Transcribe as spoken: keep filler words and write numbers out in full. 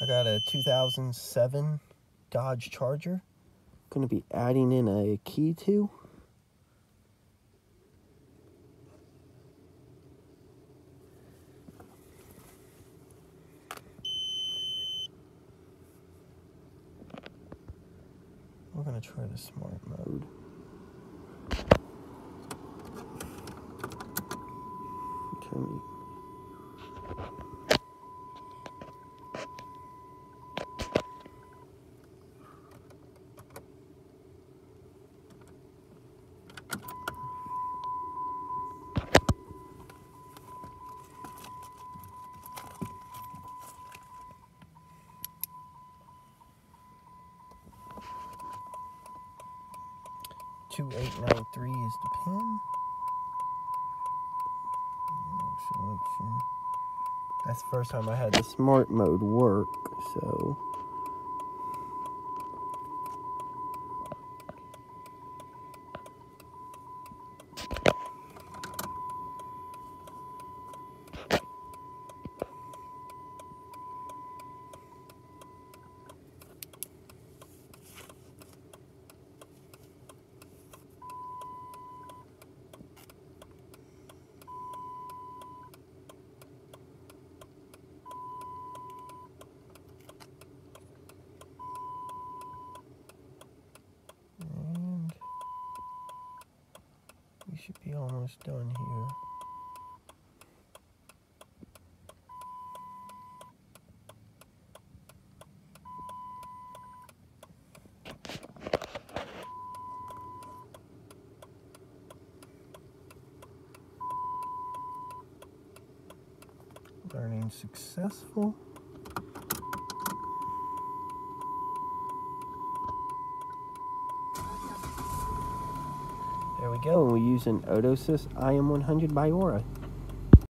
I got a two thousand seven Dodge Charger. Going to be adding in a key to. We're going to try the smart mode. Turn me. two eight nine three is the pin. Selection. That's the first time I had the smart mode work, so. We should be almost done here. Learning successful. There we go, and we use an Otosys I M one hundred by Aura.